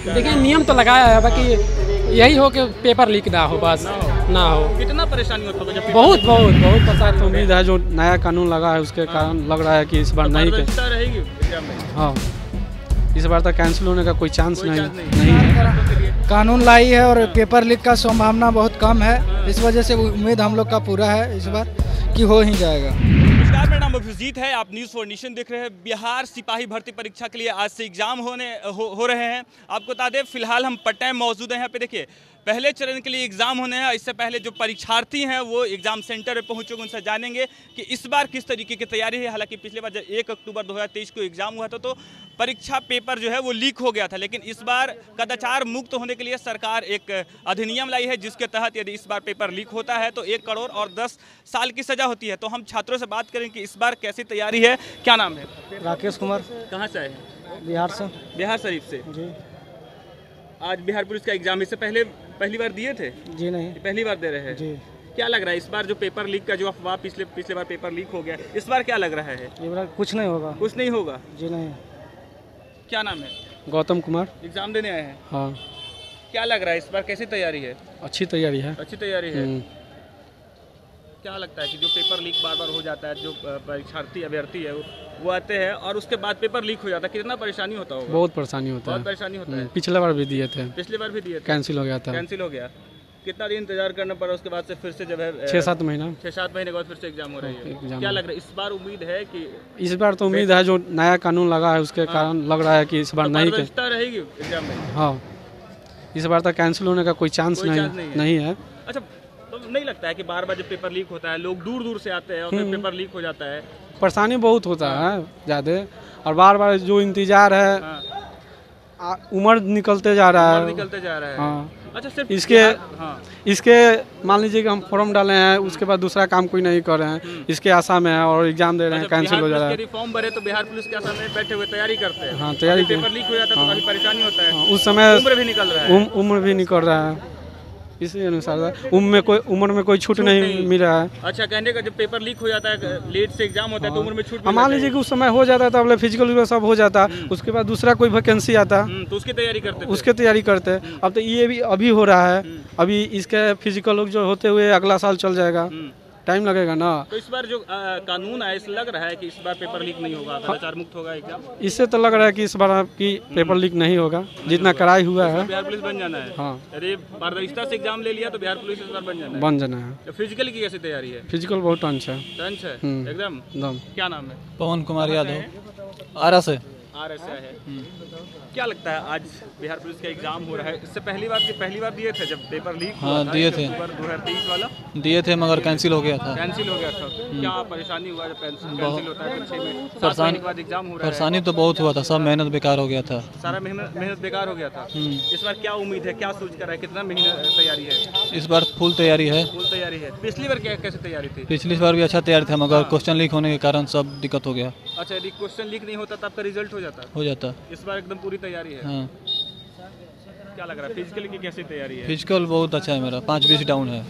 देखिए नियम तो लगाया है, बाकी यही हो कि पेपर लीक ना हो, बस ना हो। कितना परेशानी होता होगा जब बहुत बहुत बहुत परेशान। उम्मीद है जो नया कानून लगा है उसके कारण लग रहा है कि इस बार नहीं पारदर्शिता रहेगी एग्जाम में? हाँ, इस बार तक कैंसिल होने का कोई चांस नहीं है। कानून लाई है और पेपर लीक का संभावना बहुत कम है। इस वजह से उम्मीद हम लोग का पूरा है इस बार कि हो ही जाएगा। नमस्कार, मेरा नाम अभिजीत है। आप न्यूज़ फॉर नेशन देख रहे हैं। बिहार सिपाही भर्ती परीक्षा के लिए आज से एग्जाम हो रहे हैं। आपको बता दें फिलहाल हम पटना में मौजूद हैं। यहाँ पे देखिए पहले चरण के लिए एग्जाम होने हैं। इससे पहले जो परीक्षार्थी हैं वो एग्जाम सेंटर में पहुंचेंगे, उनसे जानेंगे कि इस बार किस तरीके की तैयारी है। हालांकि पिछले बार जब 1 अक्टूबर 2023 को एग्जाम हुआ था तो परीक्षा पेपर जो है वो लीक हो गया था, लेकिन इस बार कदाचार मुक्त होने के लिए सरकार एक अधिनियम लाई है जिसके तहत यदि इस बार पेपर लीक होता है तो 1 करोड़ और 10 साल की सजा होती है। तो हम छात्रों से बात करें कि इस बार कैसी तैयारी है। क्या नाम है? राकेश कुमार। कहाँ से आए हैं? बिहार से। बिहार शरीफ से जी। आज बिहार पुलिस का एग्जाम इससे पहले पहली बार दिए थे? जी नहीं, पहली बार दे रहे हैं जी। क्या लग रहा है इस बार जो पेपर लीक का जो अफवाह पिछले बार पेपर लीक हो गया, इस बार क्या लग रहा है? ये बार कुछ नहीं होगा। कुछ नहीं होगा? जी नहीं। क्या नाम है? गौतम कुमार। एग्जाम देने आए हैं? हाँ। क्या लग रहा है इस बार कैसी तैयारी है? अच्छी तैयारी है। अच्छी तैयारी है। क्या लगता है कि जो पेपर लीक बार बार हो जाता है, जो परीक्षार्थी अभ्यर्थी है वो आते हैं और उसके बाद पेपर लीक हो जाता है, कितना परेशानी होता होगा? बहुत परेशानी होता है। बहुत परेशानी होता है। पिछले बार भी दिए थे। पिछली बार भी दिए थे, कैंसिल हो गया था। कैंसिल हो गया। कितना दिन इंतजार करना पड़ा, उसके बाद से फिर से जब है 6-7 महीना 6-7 महीने के बाद फिर से एग्जाम हो रही है। क्या लग रहा है इस बार उम्मीद है कि इस बार तो उम्मीद है जो नया कानून लगा है उसके कारण लग रहा है कि इस बार नहीं रहेगी एग्जाम में? हाँ, इस बार तक कैंसिल होने का कोई चांस नहीं है। अच्छा, तो नहीं लगता है कि बार बार जब पेपर लीक होता है लोग दूर दूर से आते हैं और फिर पेपर लीक हो जाता है? परेशानी बहुत होता है ज़्यादा, और बार बार जो इंतजार है उम्र निकलते जा रहा है। हाँ। अच्छा, सिर्फ इसके मान लीजिए कि हम फॉर्म डाले हैं, उसके बाद दूसरा काम कोई नहीं कर रहे हैं, इसके आशा में है और एग्जाम दे रहे हैं, कैंसिल हो जा रहा है। फॉर्म भरे तो बिहार पुलिस के आशा में बैठे हुए तैयारी करते हैं। हाँ, तैयारी। पेपर लीक हो जाता है तो काफी परेशानी होता है। उस समय उम्र भी निकल रहा है। उम्र भी निकल रहा है, इसी अनुसार उम्र में कोई छूट नहीं मिल रहा है। अच्छा, कहने का जब पेपर लीक हो जाता है, लेट से एग्जाम होता है तो उम्र में छूट मान लीजिए कि उस समय हो जाता है तो अगले फिजिकल सब हो जाता, उसके बाद दूसरा कोई वैकेंसी आता तो उसकी तैयारी करते। अब तो ये भी अभी हो रहा है, अभी इसके फिजिकल जो होते हुए अगला साल चल जाएगा, टाइम लगेगा ना। तो इस बार जो कानून आया इससे लग रहा है कि इस बार पेपर लीक नहीं होगा, कदाचार मुक्त होगा एग्जाम? इससे तो लग रहा है कि इस बार की पेपर लीक नहीं होगा, जितना कड़ाई हुआ है। बिहार पुलिस बन जाना है। हाँ, अरे पारदर्शिता से एग्जाम ले लिया तो बिहार पुलिस इस बार बन जाना है। तो फिजिकल की कैसी तैयारी है? फिजिकल बहुत टंच है। एकदम। क्या नाम है? पवन कुमार यादव, आरा से है। क्या लगता है आज बिहार पुलिस का एग्जाम हो रहा है, इससे पहली बार दिए थे जब पेपर लीक हुआ था? दिए थे 2023 वाला दिए थे मगर कैंसिल हो गया था। क्या परेशानी हुआ जब कैंसिल होता है? 6 महीने के बाद एग्जाम हो रहा है। परेशानी तो बहुत हुआ था, सब मेहनत बेकार हो गया था। सारा मेहनत बेकार हो गया था। इस बार क्या उम्मीद है, क्या सोच कर रहा है, कितना महीना तैयारी है? इस बार फुल तैयारी है। पिछली बार कैसे तैयारी थी? पिछली बार भी अच्छा तैयारी था मगर क्वेश्चन लीक होने के कारण सब दिक्कत हो गया। अच्छा, यदि क्वेश्चन लीक नहीं होता तो आपका रिजल्ट हो जाता? इस बार एकदम पूरी तैयारी है। हाँ। क्या लग रहा है फिजिकल की कैसी तैयारी है? फिजिकल बहुत अच्छा है मेरा, 5-20 डाउन है।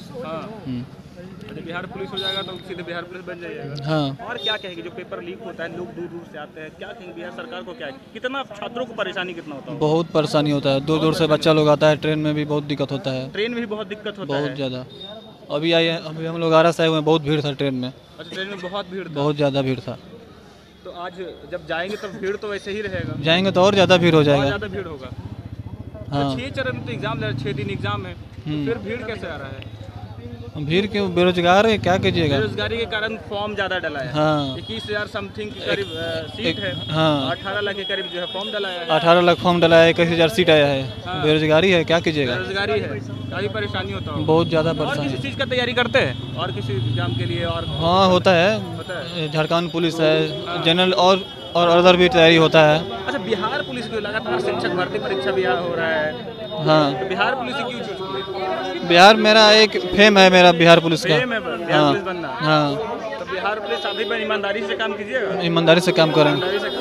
अच्छा, बिहार पुलिस हो जाएगा तो सीधे बिहार पुलिस बन जाएगा। हाँ। और क्या कहेंगे जो पेपर लीक होता है, लोग दूर दूर से आते हैं, क्या कहेंगे बिहार सरकार को? क्या कितना छात्रों को परेशानी कितना होता है? बहुत परेशानी होता है, दूर दूर से बच्चा लोग आता है, ट्रेन में भी बहुत दिक्कत होता है। ट्रेन में भी बहुत दिक्कत होता है? बहुत ज़्यादा। अभी हम लोग आरा से आए हुए हैं, बहुत भीड़ था ट्रेन में। अच्छा, ट्रेन में बहुत भीड़ था? बहुत ज़्यादा भीड़ था। तो आज जब जाएंगे तो भीड़ तो वैसे ही रहेगा? जाएंगे तो और ज़्यादा भीड़ हो जाएगा। ज़्यादा भीड़ होगा। हाँ। 6 चरण में तो एग्जाम 6 दिन एग्जाम है, तो फिर भीड़ कैसे आ रहा है? भीड़ क्यों? बेरोजगार है, क्या कीजिएगा? बेरोजगारी के कारण फॉर्म ज़्यादा डला है। हाँ। 21,000 समथिंग की करीब सीट है। हाँ। 18 लाख के करीब जो है फॉर्म डलाया है। 18 लाख फॉर्म डलाया है, 21,000 सीट आया है। हाँ। बेरोजगारी है, क्या कीजिएगा? बेरोजगारी है, काफ़ी परेशानी होता है। बहुत ज़्यादा और परेशानी। किसी चीज़ का तैयारी करते हैं और किसी एग्जाम के लिए? और हाँ, होता है, झारखंड पुलिस है, जनरल और अदर भी तैयारी होता है। अच्छा, बिहार पुलिस की लगातार शिक्षक भर्ती परीक्षा भी हो रहा है। हाँ। तो बिहार पुलिस क्यों चूज किए? बिहार मेरा एक फेम है, मेरा बिहार पुलिस का। फेम है बिहार पुलिस बनना? हाँ। तो बिहार पुलिस अभी पर ईमानदारी से काम कीजिएगा? ईमानदारी से काम करें।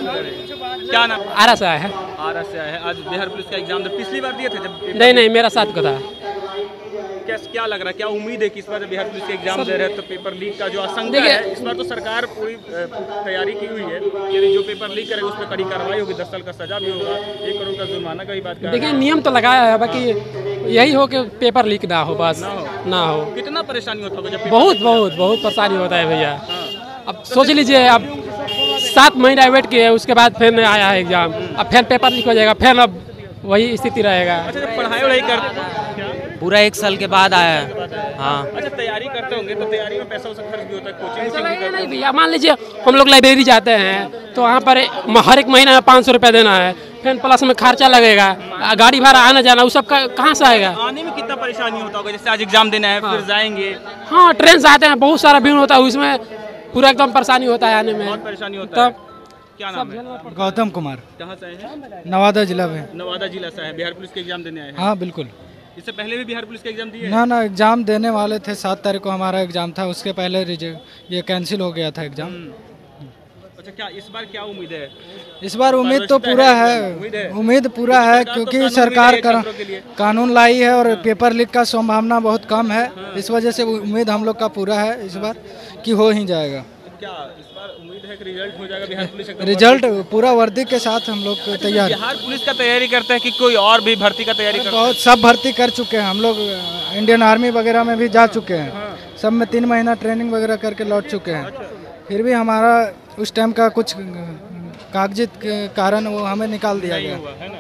क्या नाम? आरा से आया है। आरा से आया है। आज बिहार पुलिस का एग्जाम पिछली बार दिए थे जब? नहीं, मेरा साथ का था। क्या लग रहा है, क्या उम्मीद है कि इस बार बिहार पुलिस के एग्जाम दे रहे हैं तो पेपर लीक का जो आशंका है, इस बार तो सरकार पूरी तैयारी की हुई है कि जो पेपर लीक करेगा उस पर कड़ी कार्रवाई होगी, 10 साल का सजा भी होगा, 1 करोड़ का जुर्माना का भी बात कर। देखिए नियम तो लगाया है, बाकी यही हो कि पेपर लीक ना हो, बस ना हो। कितना परेशानी होता होगा जब बहुत परेशानी होता है भैया। अब सोच लीजिए, अब 7 महीना वेट किए, उसके बाद फिर आया है एग्जाम, अब फिर पेपर लीक हो जाएगा, फिर अब वही स्थिति रहेगा। अच्छा, जब पढ़ाई करते पूरा 1 साल के बाद आया है। हाँ, अच्छा तैयारी करते होंगे तो तैयारी में पैसा खर्च भी होता है, कोचिंग नहीं भैया, मान लीजिए हम लोग लाइब्रेरी जाते हैं तो वहाँ पर हर एक महीना में 500 रुपया देना है, फिर प्लस में खर्चा लगेगा, गाड़ी भाड़ा आना जाना, वो सब कहाँ से आएगा? आने में कितना परेशानी होता होगा, जैसे आज एग्जाम देना है फिर जाएंगे? हाँ, ट्रेन से आते हैं, बहुत सारा भीड़ होता है, उसमें पूरा एकदम परेशानी होता है आने में, बहुत परेशानी होता है। क्या नाम है? गौतम कुमार। कहाँ से आए हैं? नवादा जिला में। नवादा जिला से है, बिहार पुलिस के एग्जाम देने आए हैं? हाँ बिल्कुल। इससे पहले भी बिहार पुलिस के एग्जाम दिए? ना एग्ज़ाम देने वाले थे, 7 तारीख को हमारा एग्ज़ाम था, उसके पहले ये कैंसिल हो गया था एग्ज़ाम। अच्छा, क्या इस बार क्या उम्मीद है? इस बार उम्मीद तो पूरा है, उम्मीद पूरा है, क्योंकि सरकार कानून लाई है और पेपर लीक का संभावना बहुत कम है, इस वजह से उम्मीद हम लोग का पूरा है इस बार कि हो ही जाएगा। क्या इस बार उम्मीद है कि रिजल्ट हो जाएगा बिहार पुलिस का? रिजल्ट पूरा वर्दी के साथ हम लोग तैयार। बिहार पुलिस का तैयारी करते हैं कि कोई और भी भर्ती का तैयारी करते हैं? बहुत सब भर्ती कर चुके हैं हम लोग, इंडियन आर्मी वगैरह में भी जा चुके हैं, सब में 3 महीना ट्रेनिंग वगैरह करके लौट चुके हैं, फिर भी हमारा उस टाइम का कुछ कागजी के कारण वो हमें निकाल दिया गया।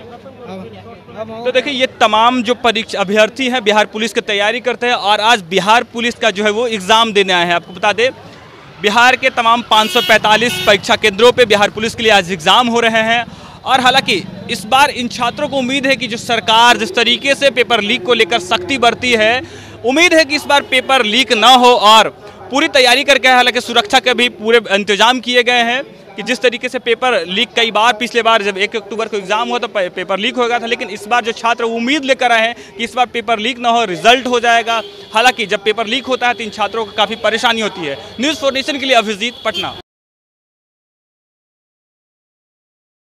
तो देखिए, ये तमाम जो परीक्षा अभ्यर्थी हैं बिहार पुलिस की तैयारी करते हैं और आज बिहार पुलिस का जो है वो एग्ज़ाम देने आए हैं। आपको बता दें, बिहार के तमाम 545 परीक्षा केंद्रों पे बिहार पुलिस के लिए आज एग्ज़ाम हो रहे हैं। और हालांकि इस बार इन छात्रों को उम्मीद है कि जो सरकार जिस तरीके से पेपर लीक को लेकर सख्ती बरती है, उम्मीद है कि इस बार पेपर लीक ना हो और पूरी तैयारी करके, हालांकि सुरक्षा के भी पूरे इंतजाम किए गए हैं कि जिस तरीके से पेपर लीक कई बार पिछले बार जब 1 अक्टूबर को एग्जाम हुआ तो पेपर लीक हो गया था, लेकिन इस बार जो छात्र उम्मीद लेकर आए हैं कि इस बार पेपर लीक ना हो, रिजल्ट हो जाएगा। हालांकि जब पेपर लीक होता है तो इन छात्रों को काफ़ी परेशानी होती है। न्यूज़ 4 नेशन के लिए अभिजीत, पटना।